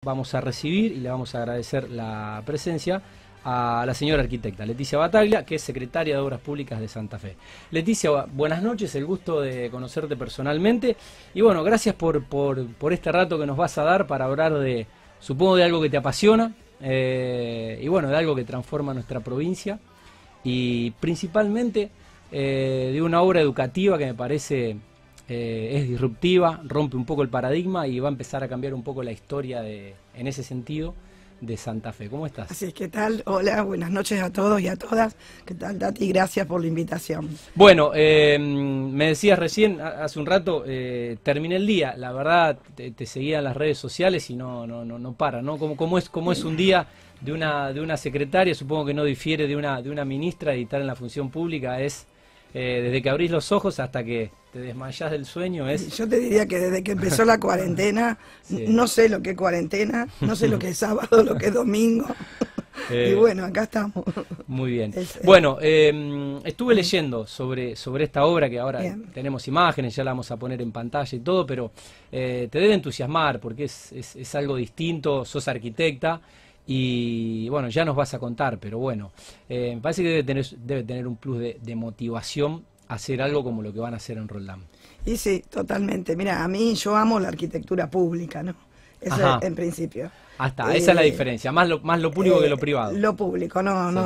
Vamos a recibir y le vamos a agradecer la presencia a la señora arquitecta Leticia Battaglia, que es secretaria de Obras Públicas de Santa Fe. Leticia, buenas noches, el gusto de conocerte personalmente. Y bueno, gracias por este rato que nos vas a dar para hablar de, supongo, de algo que te apasiona, y bueno, de algo que transforma nuestra provincia, y principalmente de una obra educativa que me parece es disruptiva, rompe un poco el paradigma y va a empezar a cambiar un poco la historia en ese sentido de Santa Fe. ¿Cómo estás? Así es, ¿qué tal? Hola, buenas noches a todos y a todas. ¿Qué tal, Tati? Gracias por la invitación. Bueno, me decías recién, hace un rato, terminé el día. La verdad, te seguía en las redes sociales y no para, ¿no? ¿Cómo es un día de una secretaria? Supongo que no difiere de una ministra, y estar en la función pública es desde que abrís los ojos hasta que te desmayás del sueño. Yo te diría que desde que empezó la cuarentena, sí. No sé lo que es cuarentena, no sé lo que es sábado, lo que es domingo. Y bueno, acá estamos. Muy bien. Bueno, estuve leyendo sobre esta obra, que ahora tenemos imágenes, ya la vamos a poner en pantalla y todo, pero te debe entusiasmar porque es algo distinto, sos arquitecta. Y bueno, ya nos vas a contar, pero bueno, me parece que debe tener un plus de motivación hacer algo como lo que van a hacer en Roldán. Y sí, totalmente. Mira, yo amo la arquitectura pública, ¿no? Eso es, en principio. Esa es la diferencia, más lo público que lo privado. Lo público, no,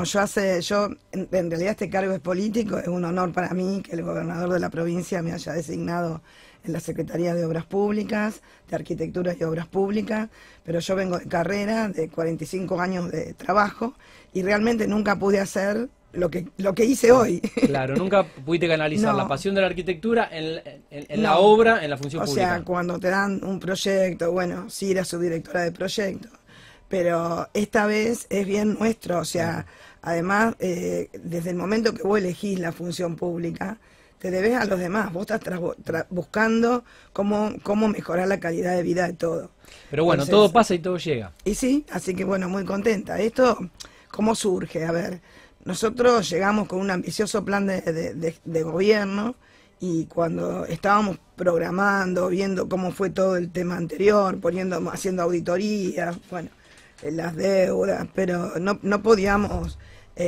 en realidad este cargo es político, es un honor para mí que el gobernador de la provincia me haya designado en la Secretaría de Obras Públicas, de Arquitectura y Obras Públicas, pero yo vengo de carrera, de 45 años de trabajo, y realmente nunca pude hacer lo que hice hoy. Claro, nunca pudiste canalizar la pasión de la arquitectura en la obra, en la función pública. O sea, cuando te dan un proyecto, bueno, sí era subdirectora de proyecto, pero esta vez es bien nuestro, o sea, además, desde el momento que vos elegís la función pública, te debes a los demás, vos estás buscando cómo mejorar la calidad de vida de todo. Pero bueno, entonces, todo pasa y todo llega. Y sí, así que bueno, muy contenta. Esto, ¿cómo surge? A ver, nosotros llegamos con un ambicioso plan de gobierno, y cuando estábamos programando, viendo cómo fue todo el tema anterior, haciendo auditorías, bueno, las deudas, pero no podíamos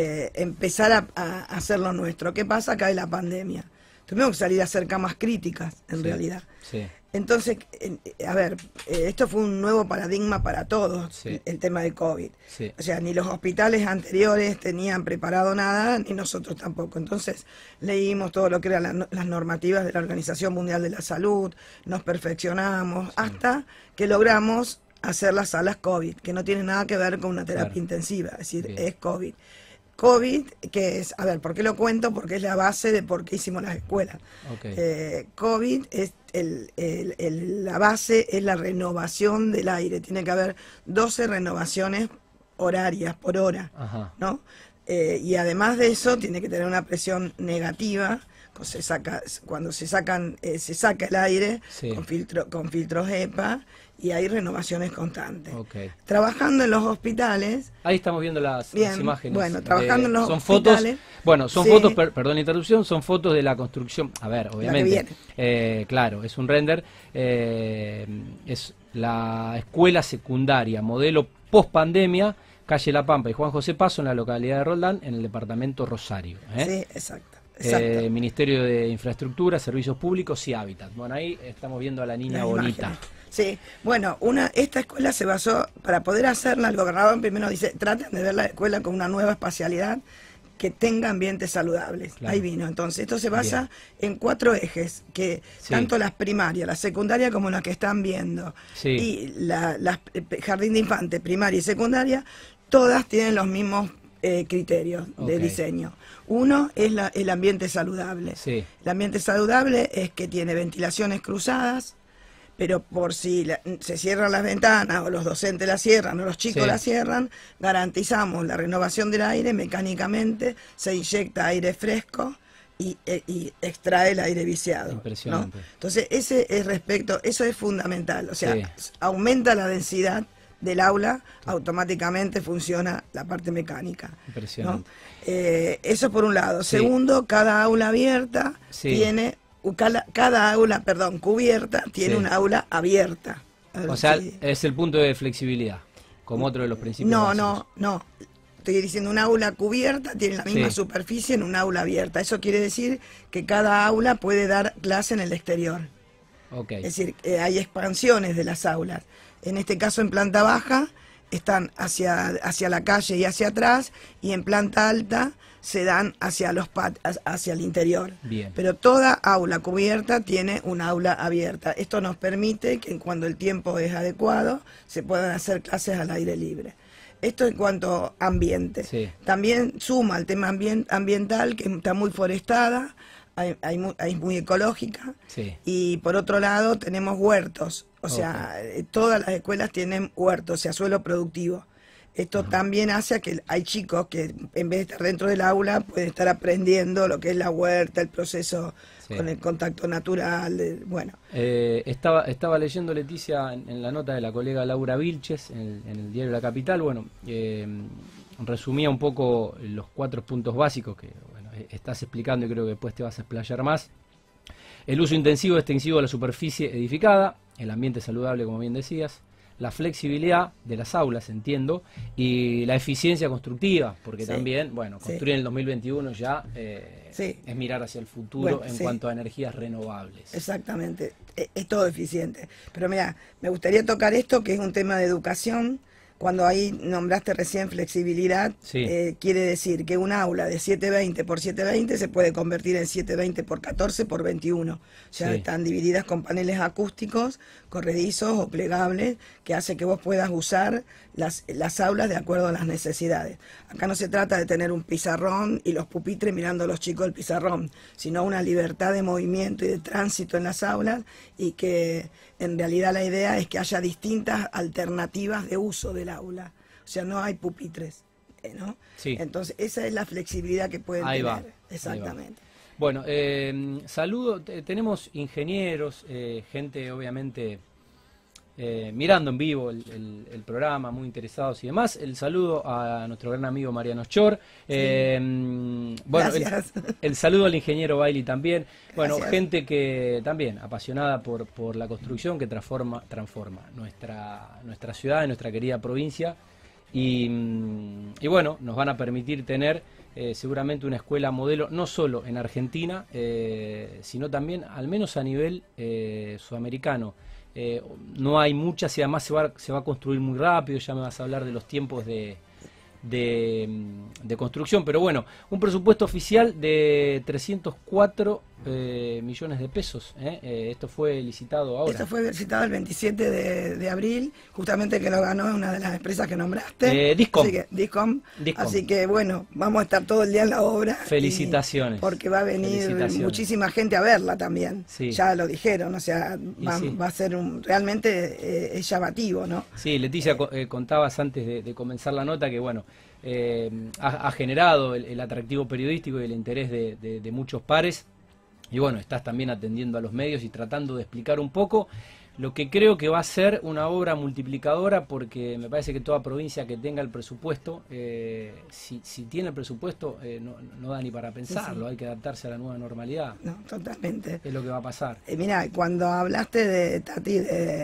empezar a hacer lo nuestro. ¿Qué pasa? Cae la pandemia. Tuvimos que salir a hacer camas críticas, en realidad. Sí. Entonces, a ver, esto fue un nuevo paradigma para todos, el tema de COVID. Sí. O sea, ni los hospitales anteriores tenían preparado nada, ni nosotros tampoco. Entonces, leímos todo lo que eran las normativas de la Organización Mundial de la Salud, nos perfeccionamos, hasta que logramos hacer las salas COVID, que no tiene nada que ver con una terapia intensiva, es decir, es COVID. COVID, que es, a ver, ¿por qué lo cuento? Porque es la base de por qué hicimos las escuelas. COVID es la base, es la renovación del aire. Tiene que haber 12 renovaciones horarias por hora, ¿no? Y además de eso, tiene que tener una presión negativa. Cuando se saca el aire con filtros HEPA, y hay renovaciones constantes. Trabajando en los hospitales. Ahí estamos viendo las imágenes. Bueno, trabajando en los Fotos, hospitales. bueno, son fotos, perdón la interrupción, son fotos de la construcción. A ver, obviamente. Claro, es un render. Es la escuela secundaria, modelo post pandemia, calle La Pampa y Juan José Paso, en la localidad de Roldán, en el departamento Rosario. Sí, exacto. Ministerio de Infraestructura, Servicios Públicos y Hábitat. Bueno, ahí estamos viendo a la niña bonita. Sí, bueno, esta escuela se basó, para poder hacerla, el gobernador primero dice, traten de ver la escuela con una nueva espacialidad que tenga ambientes saludables. Ahí vino. Entonces, esto se basa en 4 ejes, que tanto las primarias, la secundaria, como las que están viendo, y las jardín de infantes, primaria y secundaria, todas tienen los mismos criterios de diseño. Uno es el ambiente saludable. El ambiente saludable es que tiene ventilaciones cruzadas, pero por si se cierran las ventanas, o los docentes las cierran, o los chicos las cierran, garantizamos la renovación del aire mecánicamente, se inyecta aire fresco y extrae el aire viciado. Impresionante. ¿No? Entonces, eso es fundamental. O sea, aumenta la densidad del aula, automáticamente funciona la parte mecánica. Impresionante. ¿No? Eso por un lado. Segundo, cada aula abierta tiene, cada aula, cubierta, tiene un aula abierta. O sea, Sí. es el punto de flexibilidad, como otro de los principios No, básicos. no. Estoy diciendo un aula cubierta tiene la misma Sí. superficie en un aula abierta. Eso quiere decir que cada aula puede dar clase en el exterior. Ok. Es decir, hay expansiones de las aulas. En este caso, en planta baja, están hacia la calle y hacia atrás, y en planta alta se dan hacia hacia el interior. Bien. Pero toda aula cubierta tiene un aula abierta. Esto nos permite que cuando el tiempo es adecuado se puedan hacer clases al aire libre. Esto en cuanto a ambiente. Sí. También suma el tema ambiental, que está muy forestada, es muy ecológica. Sí. Y por otro lado tenemos huertos, o sea, todas las escuelas tienen huertos, o sea, suelo productivo. Esto también hace a que hay chicos que en vez de estar dentro del aula pueden estar aprendiendo lo que es la huerta, el proceso Sí. con el contacto natural, bueno. Estaba leyendo, Leticia, en la nota de la colega Laura Vilches en el diario La Capital, bueno, resumía un poco los 4 puntos básicos que bueno, estás explicando y creo que después te vas a explayar más. El uso intensivo y extensivo de la superficie edificada, el ambiente saludable, como bien decías, la flexibilidad de las aulas, entiendo, y la eficiencia constructiva, porque Sí. también, bueno, Sí. construir en el 2021 ya Sí. es mirar hacia el futuro Bueno, en sí. cuanto a energías renovables. Exactamente, es todo eficiente. Pero mira, me gustaría tocar esto, que es un tema de educación. Cuando ahí nombraste recién flexibilidad, Sí. quiere decir que un aula de 720 por 720 se puede convertir en 720 por 14 por 21. O sea, Sí. están divididas con paneles acústicos, corredizos o plegables, que hace que vos puedas usar las aulas de acuerdo a las necesidades. Acá no se trata de tener un pizarrón y los pupitres mirando a los chicos del pizarrón, sino una libertad de movimiento y de tránsito en las aulas, y que en realidad la idea es que haya distintas alternativas de uso del aula. O sea, no hay pupitres, ¿no? Sí. Entonces, esa es la flexibilidad que pueden Ahí tener. va, Exactamente. Bueno, saludo, tenemos ingenieros, gente obviamente mirando en vivo el programa, muy interesados y demás. El saludo a nuestro gran amigo Mariano Schor. Bueno, Gracias. el saludo al ingeniero Bailey también. Bueno, Gracias. gente que también apasionada por la construcción, que transforma nuestra ciudad, nuestra querida provincia. Y bueno, nos van a permitir tener seguramente una escuela modelo, no solo en Argentina, sino también, al menos a nivel sudamericano. No hay muchas y además se va a construir muy rápido. Ya me vas a hablar de los tiempos de construcción, pero bueno, un presupuesto oficial de 304 millones de pesos. Esto fue licitado ahora. Esto fue citado el 27 de abril, justamente que lo ganó una de las empresas que nombraste. Discom. Así que, Discom. Discom. Así que bueno, vamos a estar todo el día en la obra. Felicitaciones. Porque va a venir Felicitaciones. muchísima gente a verla también. Sí. Ya lo dijeron, o sea, Y va, sí. va a ser realmente es llamativo, ¿no? Sí, Leticia, contabas antes de comenzar la nota que bueno, ha generado el atractivo periodístico y el interés de muchos pares. Y bueno, estás también atendiendo a los medios y tratando de explicar un poco lo que creo que va a ser una obra multiplicadora, porque me parece que toda provincia que tenga el presupuesto, si tiene el presupuesto, no da ni para pensarlo. Sí. Hay que adaptarse a la nueva normalidad. No, totalmente. Es lo que va a pasar. Mira, cuando hablaste de Tati,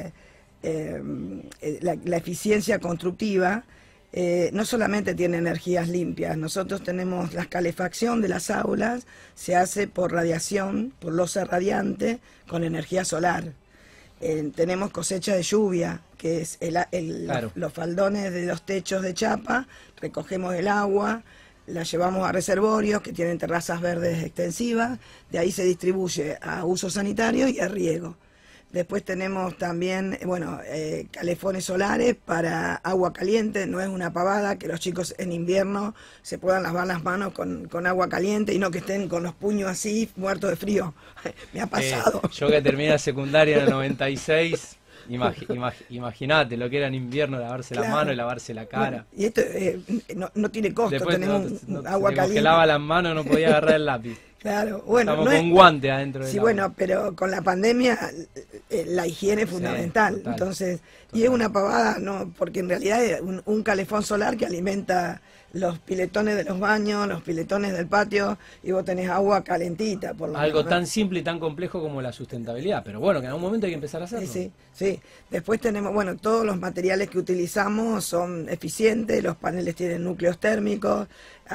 la eficiencia constructiva, no solamente tiene energías limpias. Nosotros tenemos la calefacción de las aulas, se hace por radiación, por losa radiante, con energía solar. Tenemos cosecha de lluvia, que es Claro. los faldones de los techos de chapa, recogemos el agua, la llevamos a reservorios que tienen terrazas verdes extensivas, de ahí se distribuye a uso sanitario y a riego. Después tenemos también, bueno, calefones solares para agua caliente. No es una pavada que los chicos en invierno se puedan lavar las manos con agua caliente y no que estén con los puños así, muertos de frío. Me ha pasado. Yo que terminé la secundaria en el 96, imagínate lo que era en invierno, lavarse las Claro. manos y lavarse la cara. Bueno, y esto no tiene costo, Después tenemos se agua me caliente. congelaba las manos, no podía agarrar el lápiz. Claro, bueno, Estamos con guante adentro del sí, aula. bueno, pero con la pandemia la higiene es Sí, fundamental. total, Entonces, total. y es una pavada, ¿no? Porque en realidad es un calefón solar que alimenta los piletones de los baños, los piletones del patio, y vos tenés agua calentita, por lo Algo menos, ¿no? tan simple y tan complejo como la sustentabilidad, pero bueno, que en algún momento hay que empezar a hacerlo. Sí, sí, sí. Después tenemos, bueno, todos los materiales que utilizamos son eficientes, los paneles tienen núcleos térmicos,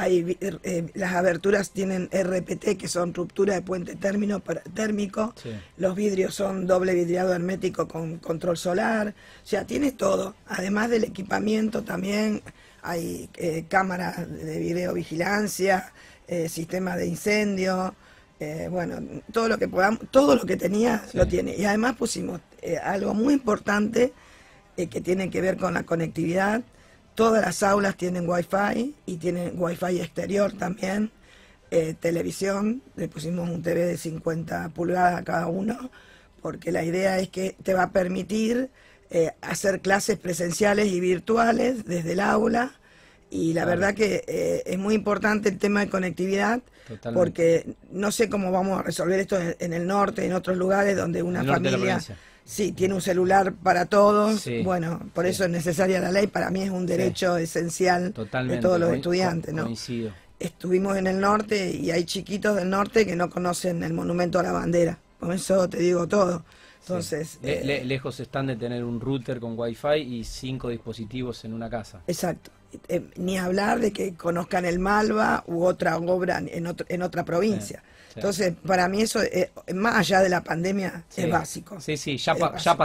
las aberturas tienen RPT, que son ruptura de puente térmico, Sí. los vidrios son doble vidriado hermético con control solar, o sea, tiene todo. Además del equipamiento también hay cámaras de videovigilancia, sistemas de incendio. Bueno, todo lo que podamos, todo lo que tenía Sí. lo tiene. Y además pusimos algo muy importante que tiene que ver con la conectividad. Todas las aulas tienen Wi-Fi y tienen Wi-Fi exterior también. Televisión, le pusimos un TV de 50 pulgadas a cada uno, porque la idea es que te va a permitir hacer clases presenciales y virtuales desde el aula. Y la Claro. verdad que es muy importante el tema de conectividad, Totalmente. porque no sé cómo vamos a resolver esto en el norte, en otros lugares donde una En el norte de la familia provincia. sí tiene un celular para todos. Sí, Bueno, por sí. eso es necesaria la ley. Para mí es un derecho esencial Totalmente. de todos los estudiantes, ¿no? Coincido. Estuvimos en el norte y hay chiquitos del norte que no conocen el monumento a la bandera. Con eso te digo todo. Entonces, Sí. Lejos están de tener un router con Wi-Fi y 5 dispositivos en una casa. exacto. Ni hablar de que conozcan el Malva u otra obra en otra provincia. Sí. Entonces, para mí eso, más allá de la pandemia, Sí. es básico. Sí, sí, Es básico.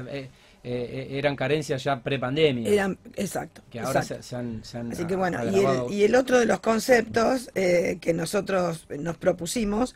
eran carencias ya pre-pandemia. Exacto. Que ahora exacto. se han Así que bueno, agravado. y el otro de los conceptos que nosotros nos propusimos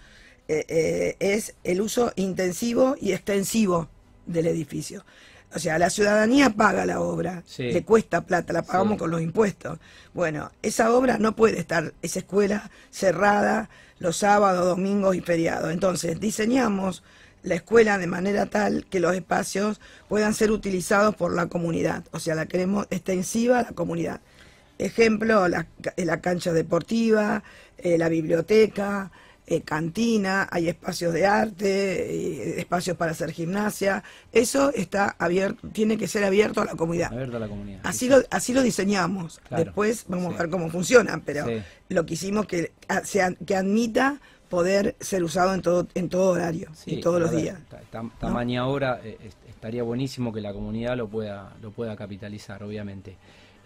es el uso intensivo y extensivo del edificio. O sea, la ciudadanía paga la obra, Sí. le cuesta plata, la pagamos Sí. con los impuestos. Bueno, esa obra no puede estar, esa escuela cerrada los sábados, domingos y feriados. Entonces, diseñamos la escuela de manera tal que los espacios puedan ser utilizados por la comunidad. O sea, la queremos extensiva a la comunidad. Ejemplo, la cancha deportiva, la biblioteca, cantina, hay espacios de arte, espacios para hacer gimnasia. Eso está abierto, tiene que ser abierto a la comunidad. Abierto a la comunidad. Así Sí, así lo diseñamos. Claro. Después vamos Sí. a ver cómo funcionan, pero Sí. lo que hicimos que admita poder ser usado en todo horario sí, y todos los a ver, días. Tamaña obra, estaría buenísimo que la comunidad lo pueda capitalizar, obviamente.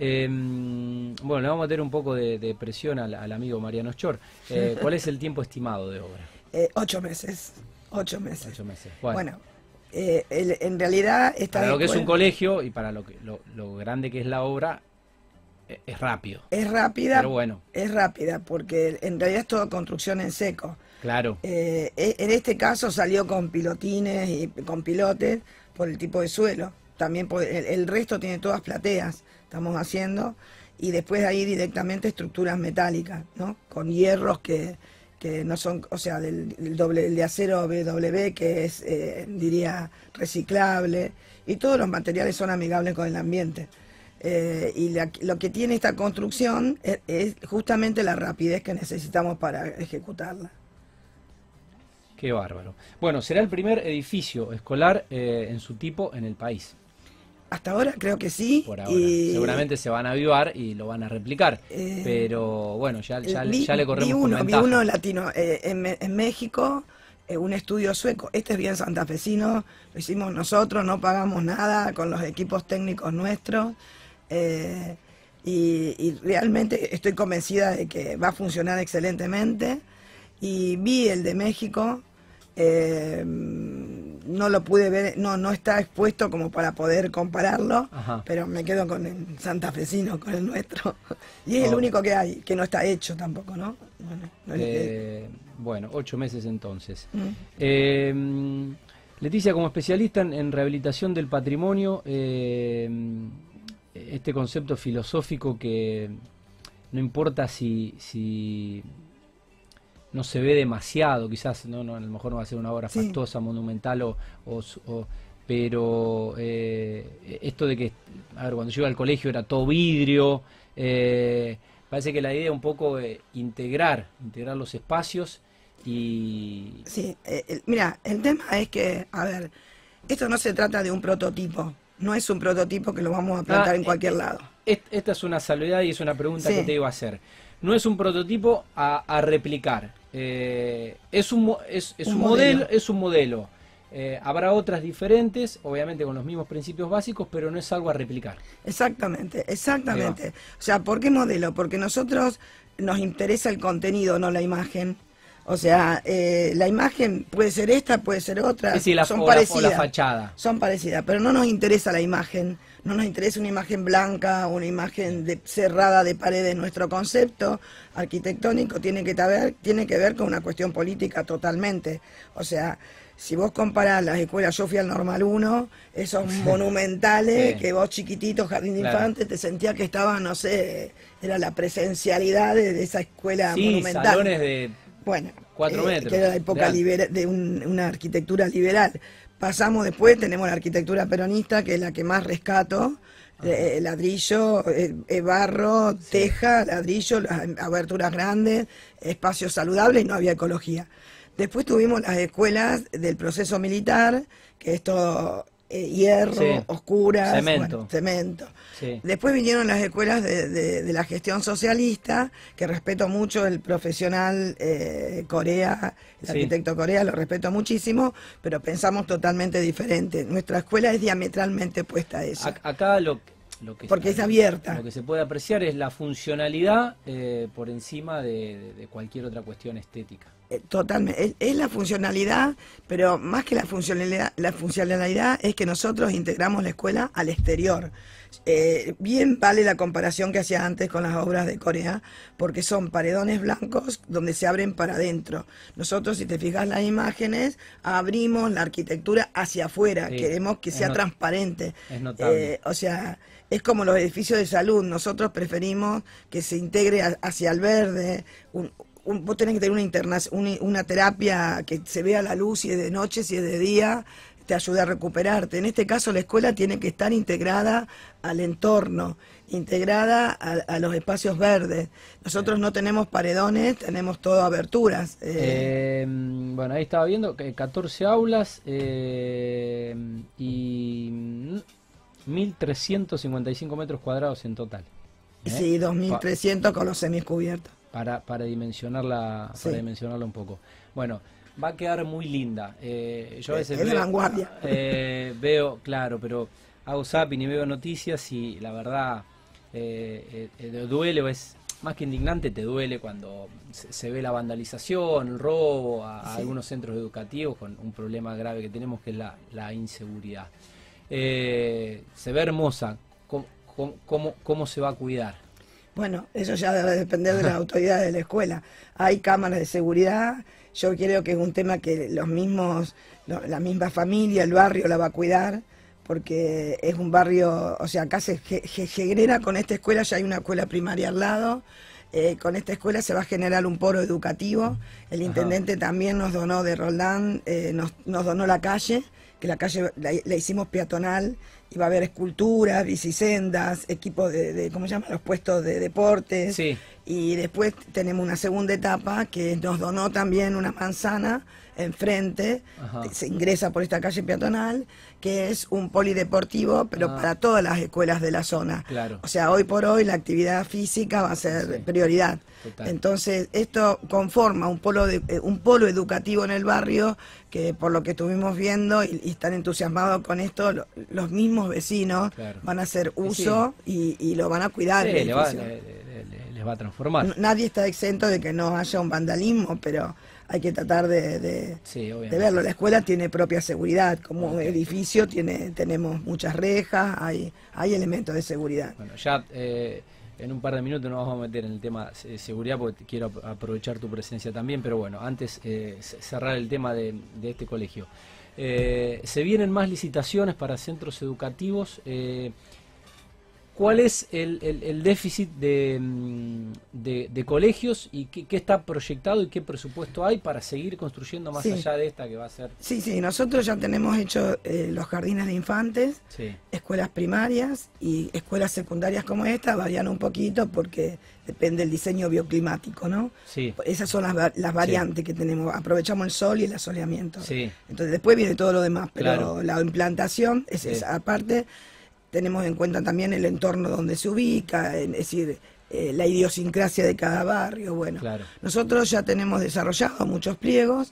Bueno, le vamos a meter un poco de presión al amigo Mariano Schor. ¿Cuál es el tiempo estimado de obra? 8 meses. 8 meses. 8 meses. Bueno, en realidad esta Para lo que es un escuela colegio y para lo grande que es la obra, es rápido. es rápida, Pero bueno, es rápida porque en realidad es toda construcción en seco. claro. En este caso salió con pilotines y con pilotes por el tipo de suelo. También el resto tiene todas plateas, estamos haciendo, y después ahí directamente estructuras metálicas, ¿no? Con hierros que no son, o sea, el de acero BW, que es, diría, reciclable, y todos los materiales son amigables con el ambiente. Lo que tiene esta construcción es justamente la rapidez que necesitamos para ejecutarla. Qué bárbaro. Bueno, será el primer edificio escolar en su tipo en el país. Hasta ahora creo que sí. Por ahora. Y Seguramente se van a avivar y lo van a replicar. Pero bueno, ya le corremos con vi ventaja. uno latino en México, un estudio sueco. Este es bien santafesino, lo hicimos nosotros, no pagamos nada con los equipos técnicos nuestros. Y realmente estoy convencida de que va a funcionar excelentemente. Y vi el de México, no lo pude ver, no está expuesto como para poder compararlo, Ajá. pero me quedo con el santafesino, con el nuestro. Y es el Oh. único que hay, que no está hecho tampoco, ¿no? Bueno, no es Bueno, 8 meses entonces. Mm. Leticia, como especialista en rehabilitación del patrimonio, este concepto filosófico que no importa si no se ve demasiado, quizás a lo mejor no va a ser una obra Sí. fastuosa, monumental, pero esto de que, a ver, cuando yo iba al colegio era todo vidrio, parece que la idea es un poco integrar los espacios Y Sí, mira, el tema es que, a ver, esto no se trata de un prototipo, no es un prototipo que lo vamos a plantar en cualquier lado. esta es una salvedad y es una pregunta Sí. que te iba a hacer. No es un prototipo a replicar. Es un modelo. Es un modelo. Habrá otras diferentes, obviamente con los mismos principios básicos, pero no es algo a replicar. Exactamente, exactamente. O sea, ¿por qué modelo? Porque nosotros nos interesa el contenido, no la imagen. O sea, la imagen puede ser esta, puede ser otra, Es decir, son o parecidas. la fachada. Son parecidas, pero no nos interesa la imagen, no nos interesa una imagen blanca, una imagen cerrada de paredes. Nuestro concepto arquitectónico tiene que ver con una cuestión política totalmente. O sea, si vos comparás las escuelas, yo fui al Normal 1, esos monumentales, Sí. que vos chiquitito, jardín de Claro. infantes, te sentías que estabas, no sé, era la presencialidad de esa escuela Sí, monumental. salones de Bueno, 4 metros. que era la época de una arquitectura liberal. Pasamos después, tenemos la arquitectura peronista, que es la que más rescato, ladrillo, barro, teja, ladrillo, las aberturas grandes, espacios saludables, y no había ecología. Después tuvimos las escuelas del proceso militar, que es todo hierro, Sí. oscuras, Cemento. bueno, cemento. Sí. Después vinieron las escuelas de la gestión socialista, que respeto mucho el profesional Corea, el Sí. arquitecto Corea, lo respeto muchísimo, pero pensamos totalmente diferente. Nuestra escuela es diametralmente opuesta a eso. Acá lo que Porque es abierta. Lo que se puede apreciar es la funcionalidad por encima de cualquier otra cuestión estética. Totalmente, es la funcionalidad, pero más que la funcionalidad es que nosotros integramos la escuela al exterior. Bien vale la comparación que hacía antes con las obras de Corea, porque son paredones blancos donde se abren para adentro. Nosotros, si te fijas las imágenes, abrimos la arquitectura hacia afuera, Sí, queremos que es sea transparente. es notable. O sea, es como los edificios de salud, nosotros preferimos que se integre hacia el verde. Vos tenés que tener una terapia que se vea la luz, si es de noche, si es de día, te ayuda a recuperarte. En este caso la escuela tiene que estar integrada al entorno, integrada a los espacios verdes. Nosotros no tenemos paredones, tenemos todo aberturas. Bueno, ahí estaba viendo que 14 aulas y 1.355 metros cuadrados en total. Sí, 2.300 con los semiscubiertos. Para dimensionarla, Sí. para dimensionarla un poco. Bueno, va a quedar muy linda. Yo a veces Es de vanguardia. veo, claro, pero hago zapping y veo noticias y la verdad duele, o es más que indignante, te duele cuando se ve la vandalización, el robo a Sí. algunos centros educativos con un problema grave que tenemos, que es la inseguridad. Se ve hermosa. ¿Cómo se va a cuidar? Bueno, eso ya debe depender de las autoridades de la escuela. Hay cámaras de seguridad. Yo creo que es un tema que la misma familia, el barrio la va a cuidar, porque es un barrio, o sea, acá se genera con esta escuela, ya hay una escuela primaria al lado. Con esta escuela se va a generar un polo educativo. El intendente también nos donó de Roldán, nos donó la calle, que la calle la hicimos peatonal, y va a haber esculturas, bicisendas, equipos ¿cómo se llama? Los puestos de deportes. Sí. Y después tenemos una segunda etapa que nos donó también una manzana enfrente, Ajá. se ingresa por esta calle peatonal, que es un polideportivo, pero para todas las escuelas de la zona. Claro. O sea, hoy por hoy la actividad física va a ser Sí. prioridad. Total. Entonces, esto conforma un polo educativo en el barrio, que por lo que estuvimos viendo y están entusiasmados con esto, los mismos vecinos Claro. van a hacer uso y lo van a cuidar. Sí, el les va edificio. a transformar. Nadie está exento de que no haya un vandalismo, pero hay que tratar de Sí, obviamente. de verlo. La escuela tiene propia seguridad, como Ok. edificio tenemos muchas rejas, hay elementos de seguridad. Bueno, ya en un par de minutos nos vamos a meter en el tema de seguridad, porque quiero aprovechar tu presencia también, pero bueno, antes cerrar el tema de este colegio. Se vienen más licitaciones para centros educativos. ¿Cuál es el déficit de colegios y qué está proyectado y qué presupuesto hay para seguir construyendo más allá de esta que va a ser? Sí, nosotros ya tenemos hecho los jardines de infantes, escuelas primarias y escuelas secundarias como esta, varían un poquito porque depende del diseño bioclimático, ¿no? Sí. Esas son las variantes que tenemos, aprovechamos el sol y el asoleamiento. Sí. Entonces después viene todo lo demás, pero claro, la implantación es esa. Aparte, tenemos en cuenta también el entorno donde se ubica, es decir, la idiosincrasia de cada barrio. Bueno, claro, nosotros ya tenemos desarrollado muchos pliegos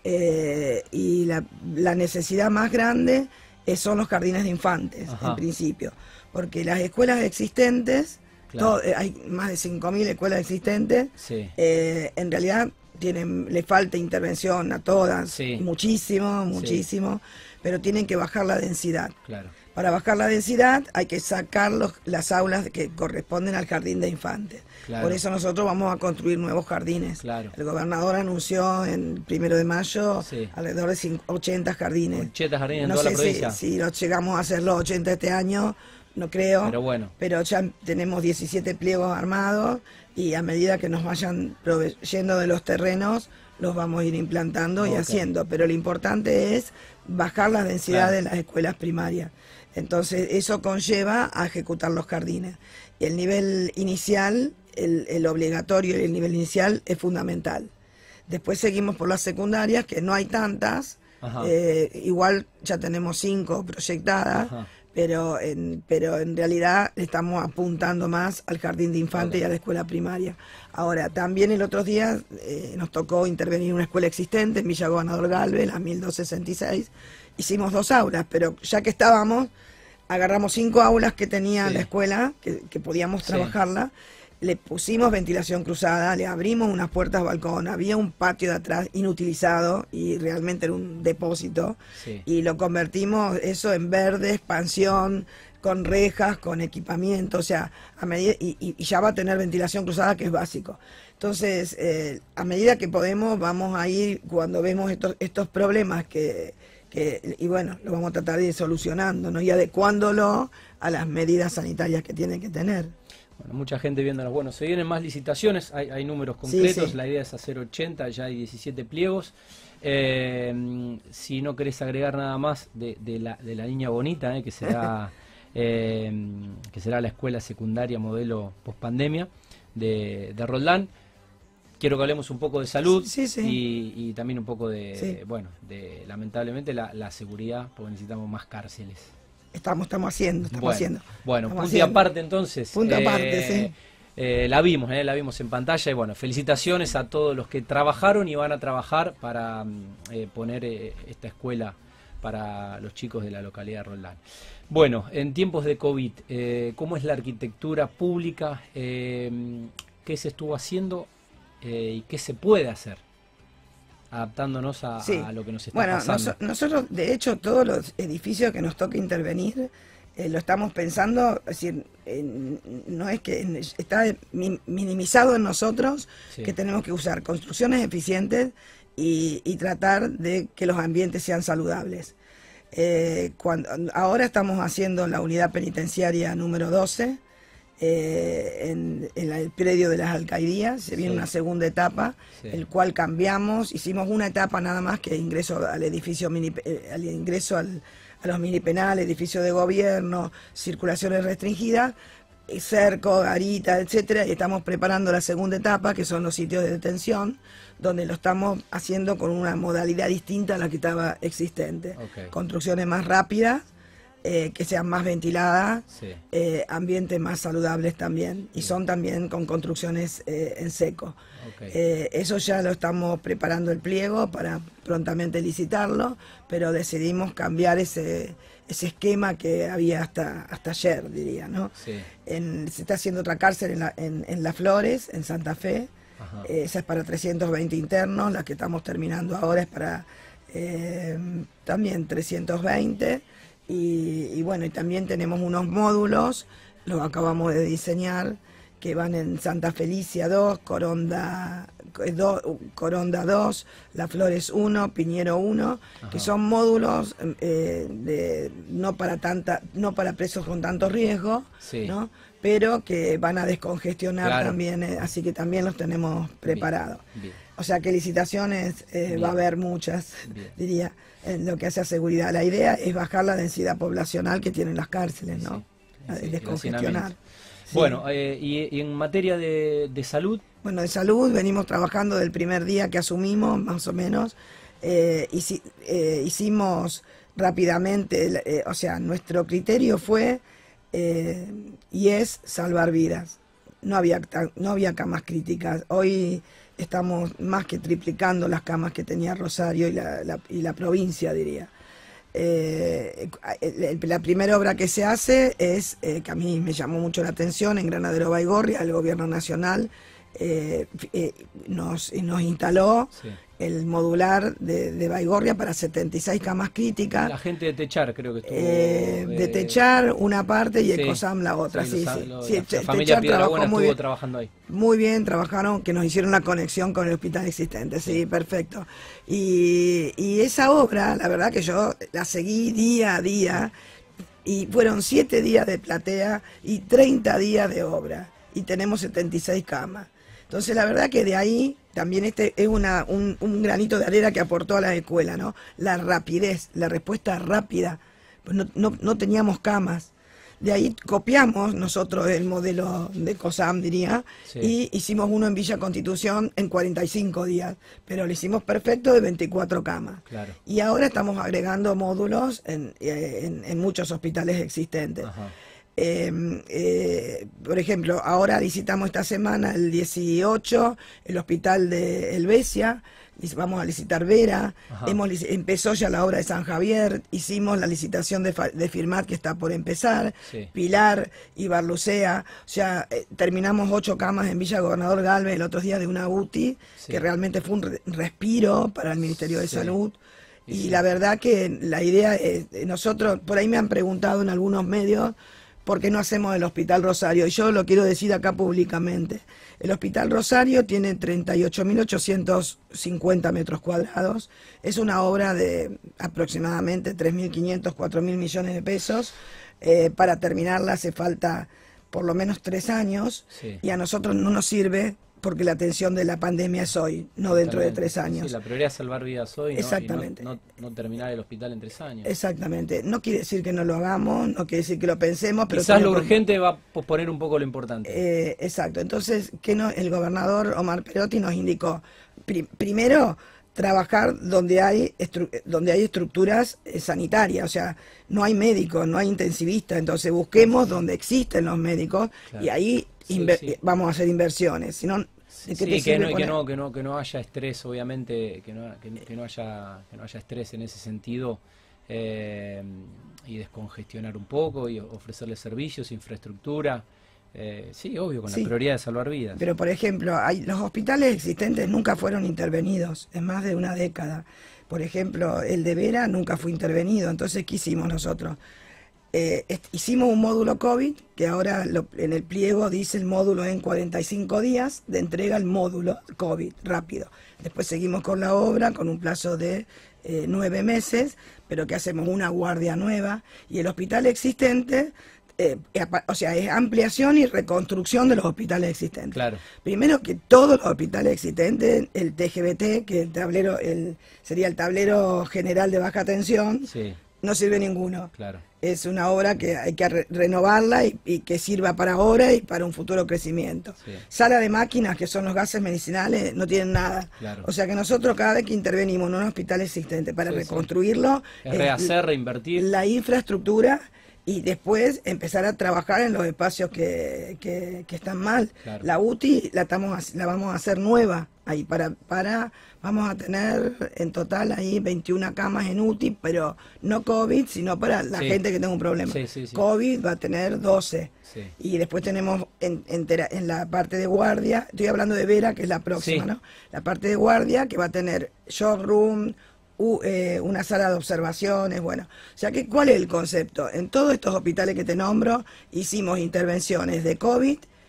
y la necesidad más grande son los jardines de infantes, en principio, porque las escuelas existentes, claro, hay más de 5.000 escuelas existentes, en realidad le falta intervención a todas, muchísimo, pero tienen que bajar la densidad. Claro. Para bajar la densidad hay que sacar las aulas que corresponden al jardín de infantes. Claro. Por eso nosotros vamos a construir nuevos jardines. Claro. El gobernador anunció el 1 de mayo alrededor de 80 jardines. 80 jardines en toda la provincia. Si llegamos a hacer los 80 este año, no creo. Pero bueno. Pero ya tenemos 17 pliegos armados y a medida que nos vayan proveyendo de los terrenos, los vamos a ir implantando y haciendo. Pero lo importante es bajar la densidad de las escuelas primarias. Entonces eso conlleva a ejecutar los jardines. El nivel inicial, el obligatorio y el nivel inicial es fundamental. Después seguimos por las secundarias, que no hay tantas, igual ya tenemos 5 proyectadas, pero en realidad estamos apuntando más al jardín de infantes y a la escuela primaria. Ahora, también el otro día nos tocó intervenir en una escuela existente, en Villa Gobernador Galvez, la 1266, hicimos 2 aulas, pero ya que estábamos, agarramos 5 aulas que tenía la escuela, que podíamos trabajarla, le pusimos ventilación cruzada, le abrimos unas puertas balcón, había un patio de atrás inutilizado y realmente era un depósito, y lo convertimos eso en verde, expansión, con rejas, con equipamiento, o sea, a medida y ya va a tener ventilación cruzada, que es básico. Entonces, a medida que podemos, vamos a ir, cuando vemos estos problemas y bueno, lo vamos a tratar de ir solucionando, ¿no? Y adecuándolo a las medidas sanitarias que tienen que tener. Bueno, mucha gente viéndonos. Bueno, se vienen más licitaciones, hay números concretos, la idea es hacer 80, ya hay 17 pliegos. Si no querés agregar nada más de la niña bonita, que será la escuela secundaria modelo pospandemia de Roldán. Quiero que hablemos un poco de salud y también un poco de, bueno, lamentablemente la seguridad, porque necesitamos más cárceles. Estamos haciendo. Bueno, punto y aparte entonces. Punto aparte, la vimos en pantalla y bueno, felicitaciones a todos los que trabajaron y van a trabajar para poner esta escuela para los chicos de la localidad de Roldán. Bueno, en tiempos de COVID, ¿cómo es la arquitectura pública? ¿Qué se estuvo haciendo? ¿Y qué se puede hacer? Adaptándonos a lo que nos está pasando. Nosotros, de hecho, todos los edificios que nos toca intervenir, lo estamos pensando, es decir, no es que está minimizado en nosotros, que tenemos que usar construcciones eficientes y tratar de que los ambientes sean saludables. Ahora estamos haciendo la unidad penitenciaria número 12, en el predio de las alcaldías, se viene una segunda etapa, el cual cambiamos, hicimos una etapa nada más que ingreso al edificio a los mini penales, edificio de gobierno, circulaciones restringidas, cerco, garita, etcétera, y estamos preparando la segunda etapa, que son los sitios de detención, donde lo estamos haciendo con una modalidad distinta a la que estaba existente. Construcciones más rápidas, que sean más ventiladas, ambientes más saludables también, y son también con construcciones en seco. Eso ya lo estamos preparando el pliego para prontamente licitarlo, pero decidimos cambiar ese esquema que había hasta ayer, diría, ¿no? Se está haciendo otra cárcel en Las Flores, en Santa Fe. Esa es para 320 internos, la que estamos terminando ahora es para también 320. Y bueno, y también tenemos unos módulos, los acabamos de diseñar, que van en Santa Felicia 2, Coronda 2, Las Flores 1, Piñero 1, Ajá. que son módulos no para presos con tanto riesgo, Sí. ¿no? Pero que van a descongestionar Claro. también, así que también los tenemos preparados. Bien. O sea que licitaciones va a haber muchas, Bien. diría, en lo que hace a seguridad. La idea es bajar la densidad poblacional que tienen las cárceles, ¿no? Sí, el Descongestionar. hacinamiento. Sí. Bueno, y en materia de salud, Bueno, de salud venimos trabajando del primer día que asumimos, más o menos. Hicimos rápidamente, o sea, nuestro criterio fue y es salvar vidas. No había camas críticas. Hoy estamos más que triplicando las camas que tenía Rosario y la provincia, diría. La primera obra que se hace es, que a mí me llamó mucho la atención, en Granadero Baigorria, el gobierno nacional nos instaló sí. el modular de Baigorria para 76 camas críticas. La gente de Techar creo que estuvo... de Techar una parte y sí, Ecosam la otra, sí. La familia Piedrabuena estuvo trabajando ahí. Muy bien, trabajaron, que nos hicieron la conexión con el hospital existente, sí, perfecto. Y esa obra, la verdad que yo la seguí día a día, y fueron 7 días de platea y 30 días de obra, y tenemos 76 camas. Entonces la verdad que de ahí también este es un granito de arena que aportó a la escuela, ¿no? La rapidez, la respuesta rápida, pues no teníamos camas. De ahí copiamos nosotros el modelo de COSAM, diría, sí. y hicimos uno en Villa Constitución en 45 días, pero lo hicimos perfecto de 24 camas. Claro. Y ahora estamos agregando módulos en muchos hospitales existentes. Ajá. Por ejemplo, ahora licitamos esta semana, el 18, el hospital de Helvecia, vamos a licitar Vera, empezó ya la obra de San Javier, hicimos la licitación de Firmat que está por empezar, sí. Pilar y Barlucea, o sea, terminamos 8 camas en Villa Gobernador Galvez el otro día de una UTI, sí. que realmente fue un respiro para el Ministerio de sí. Salud. Y sí. la verdad que la idea es, nosotros, por ahí me han preguntado en algunos medios, ¿por qué no hacemos el Hospital Rosario? Y yo lo quiero decir acá públicamente. El Hospital Rosario tiene 38.850 metros cuadrados. Es una obra de aproximadamente 3.500, 4.000 millones de pesos. Para terminarla hace falta por lo menos 3 años. Sí. Y a nosotros no nos sirve porque la atención de la pandemia es hoy, no dentro de 3 años. Sí, la prioridad es salvar vidas hoy, ¿no? Exactamente. Y no terminar el hospital en 3 años. Exactamente. No quiere decir que no lo hagamos, no quiere decir que lo pensemos, pero quizás lo urgente va a posponer un poco lo importante. Exacto. Entonces, el gobernador Omar Perotti nos indicó, primero, trabajar donde hay estructuras sanitarias, o sea, no hay médicos, no hay intensivistas, entonces busquemos donde existen los médicos, claro. Y ahí vamos a hacer inversiones, si no, que no haya estrés, obviamente, que no haya estrés en ese sentido, y descongestionar un poco y ofrecerle servicios, infraestructura. Sí, obvio, con la prioridad de salvar vidas. Pero, por ejemplo, los hospitales existentes nunca fueron intervenidos en más de una década. Por ejemplo, el de Vera nunca fue intervenido. Entonces, ¿qué hicimos nosotros? Hicimos un módulo COVID, que ahora en el pliego dice el módulo en 45 días de entrega el módulo COVID, rápido. Después seguimos con la obra con un plazo de 9 meses, pero que hacemos una guardia nueva. Y el hospital existente... o sea, es ampliación y reconstrucción de los hospitales existentes. Claro. Primero que todos los hospitales existentes, el TGBT, que sería el tablero general de baja tensión, sí. No sirve ninguno. Claro. Es una obra que hay que renovarla y que sirva para ahora y para un futuro crecimiento. Sí. Sala de máquinas, que son los gases medicinales, no tienen nada. Claro. O sea que nosotros cada vez que intervenimos en un hospital existente para reconstruirlo, es rehacer, reinvertir la infraestructura. Y después empezar a trabajar en los espacios que están mal. Claro. La UTI la vamos a hacer nueva. Ahí vamos a tener en total ahí 21 camas en UTI, pero no COVID, sino para la gente que tenga un problema. Sí. COVID va a tener 12. Sí. Y después tenemos en la parte de guardia, estoy hablando de Vera, que es la próxima, ¿no? La parte de guardia que va a tener shock room, una sala de observaciones, bueno. O sea, ¿cuál es el concepto? En todos estos hospitales que te nombro, hicimos intervenciones de COVID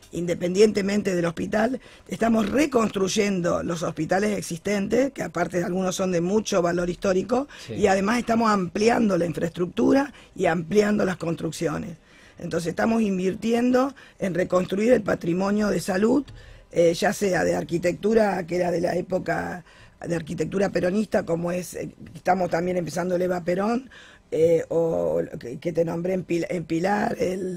independientemente del hospital, estamos reconstruyendo los hospitales existentes, que aparte algunos son de mucho valor histórico, Sí. y además estamos ampliando la infraestructura y ampliando las construcciones. Entonces estamos invirtiendo en reconstruir el patrimonio de salud, ya sea de arquitectura, que era de la época de arquitectura peronista, como es, estamos también empezando el Eva Perón, o que te nombré en Pilar,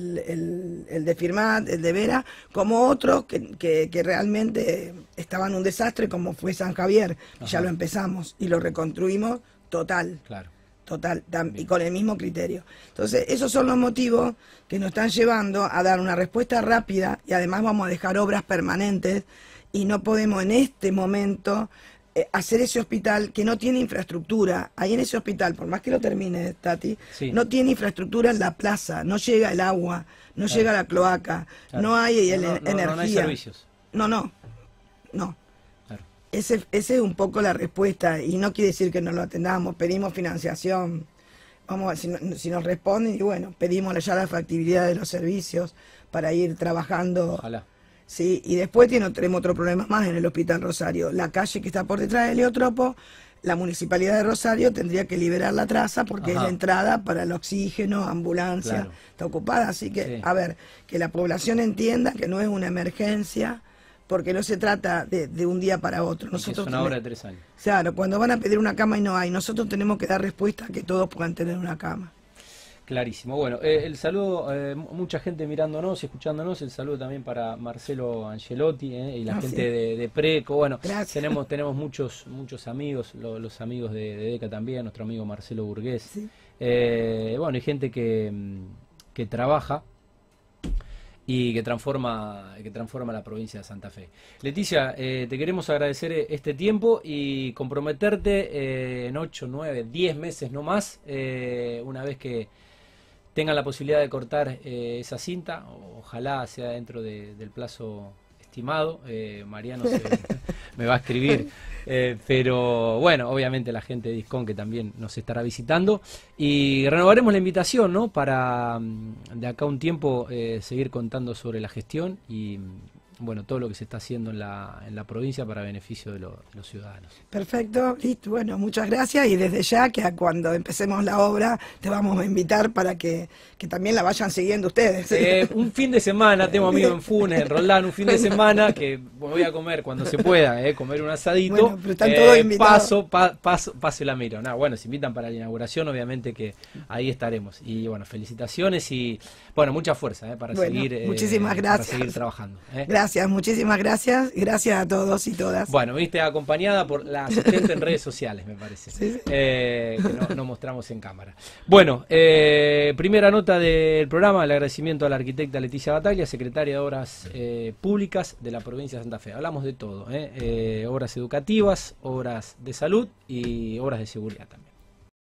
el de Firmat, el de Vera, como otros que realmente estaban un desastre, como fue San Javier. Ya lo empezamos y lo reconstruimos total. Claro. Total, y con el mismo criterio. Entonces, esos son los motivos que nos están llevando a dar una respuesta rápida, y además vamos a dejar obras permanentes, y no podemos en este momento hacer ese hospital que no tiene infraestructura. Ahí en ese hospital, por más que lo termine, Tati, Sí. no tiene infraestructura en la plaza, no llega el agua, no llega la cloaca, no hay energía. No hay servicios. No. Claro. Esa es un poco la respuesta, y no quiere decir que no lo atendamos, pedimos financiación, vamos a, si nos responden, y bueno, pedimos ya la factibilidad de los servicios para ir trabajando. Ojalá. Sí, y después tenemos otro problema más en el Hospital Rosario, la calle que está por detrás del Heliotropo, la Municipalidad de Rosario tendría que liberar la traza porque es la entrada para el oxígeno, ambulancia, Claro. está ocupada, así que, Sí. a ver, que la población entienda que no es una emergencia, porque no se trata de un día para otro. Es una obra de 3 años. Claro, cuando van a pedir una cama y no hay, nosotros tenemos que dar respuesta a que todos puedan tener una cama. Clarísimo. Bueno, el saludo, mucha gente mirándonos y escuchándonos, el saludo también para Marcelo Angelotti y la gente de Preco. Bueno, Gracias. tenemos muchos amigos, los amigos de DECA también, nuestro amigo Marcelo Burgués. Sí. Bueno, hay gente que trabaja y que transforma la provincia de Santa Fe. Leticia, te queremos agradecer este tiempo y comprometerte en 8, 9, 10 meses no más, una vez que tengan la posibilidad de cortar esa cinta, ojalá sea dentro del plazo estimado. Mariano me va a escribir, pero bueno, obviamente la gente de Discon que también nos estará visitando, y renovaremos la invitación, ¿no? Para de acá a un tiempo seguir contando sobre la gestión y bueno, todo lo que se está haciendo en la provincia para beneficio de los ciudadanos. Perfecto, listo, bueno, muchas gracias, y desde ya que cuando empecemos la obra te vamos a invitar para que también la vayan siguiendo ustedes. Un fin de semana, tengo amigos en Funes, en Roldán, un fin de semana que voy a comer cuando se pueda, comer un asadito. Bueno, pero están todos invitados. Paso y la miro. No, bueno, se invitan para la inauguración, obviamente que ahí estaremos. Y bueno, felicitaciones y bueno, mucha fuerza para seguir. Muchísimas gracias. Para seguir trabajando. Gracias, muchísimas gracias. Gracias a todos y todas. Bueno, viste acompañada por la asistente en redes sociales, me parece. Sí. Que no mostramos en cámara. Bueno, primera nota del programa, el agradecimiento a la arquitecta Leticia Bataglia, secretaria de Obras Públicas de la provincia de Santa Fe. Hablamos de todo, obras educativas, obras de salud y obras de seguridad también.